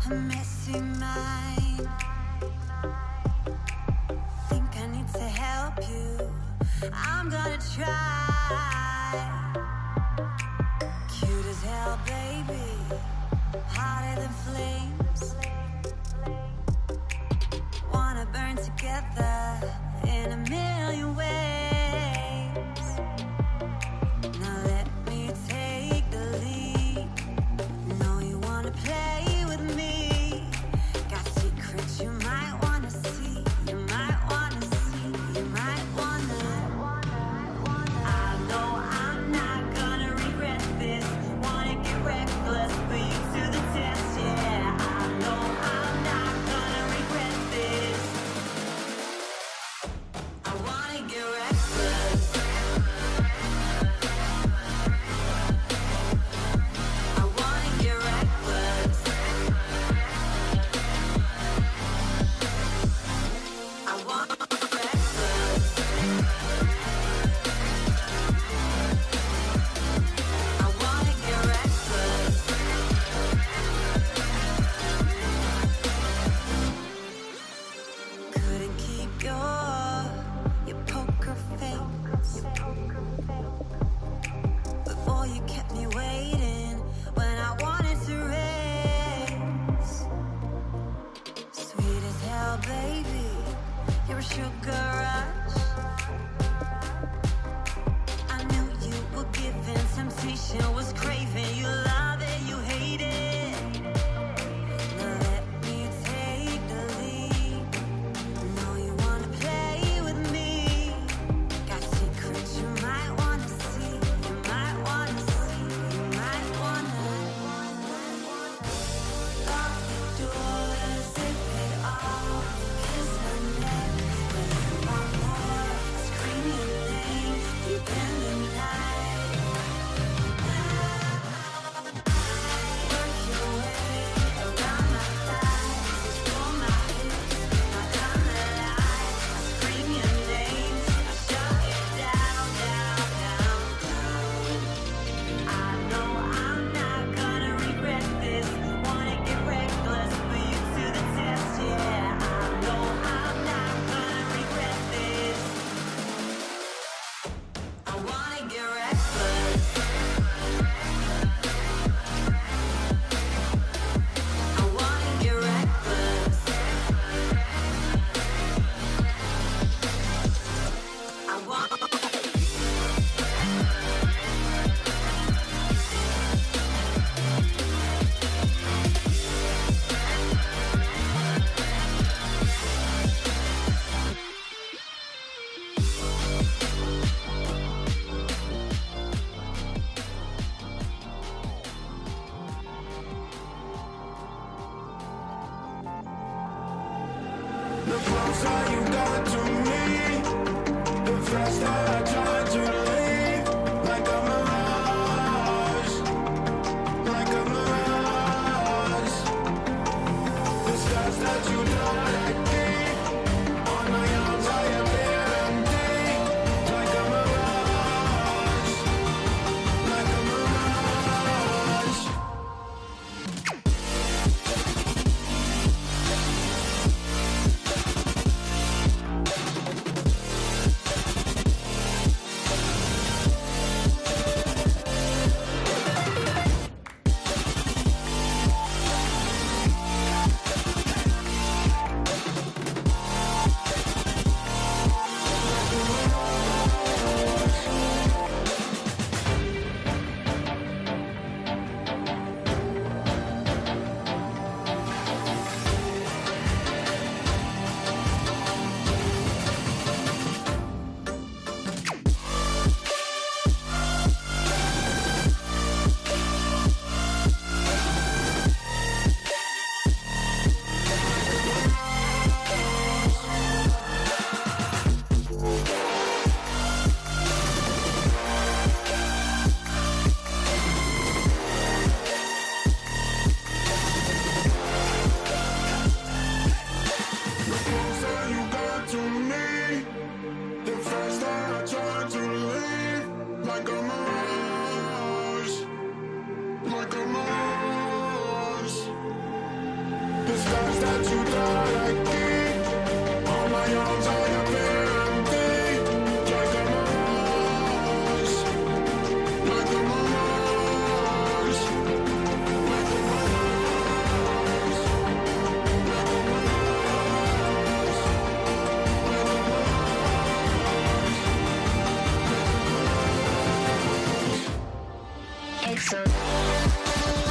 a messy mind. Think I need to help you. I'm gonna try. Cute as hell, baby, hotter than flames. Wanna burn together in a million ways. Now let me take the lead. Know you wanna play with me. Got secrets you might wanna see. You might wanna see. You might wanna. I know I'm not gonna regret this. Wanna get reckless, put you to the test, yeah. I know I'm not gonna regret this. I wanna get reckless. I wanna get reckless. I wanna get reckless. I wanna get reckless. Couldn't keep your poker face. But boy, you kept me waiting when I wanted to race. Sweet as hell, baby, you're a sugar rush. I knew you were giving, temptation was craving. You love it, you hate it. Now let me take the lead. Know you wanna play with me. Got secrets you might wanna see. You might wanna see. You might wanna. Lock the doors, zip it off. Kiss my neck when you want more. Scream your name deep in the night. Work your way around my thighs. Pull my hips, knock down the lights. I scream your name, I shut it down, down, down, down. I know I'm not gonna regret this. Wanna get reckless, put you to the test, yeah. I know I'm not gonna regret this. I wanna get reckless. I wanna get reckless. I want. The closer you got to me, the faster I try to leave. Like a mirage, like a mirage. The scars that you don't let keep on my arms, I appear empty. Like a mirage, like a mirage. scars that you thought I keep. All my arms on your empty, like a mirage, like a mirage, like a mirage, like a mirage. It's so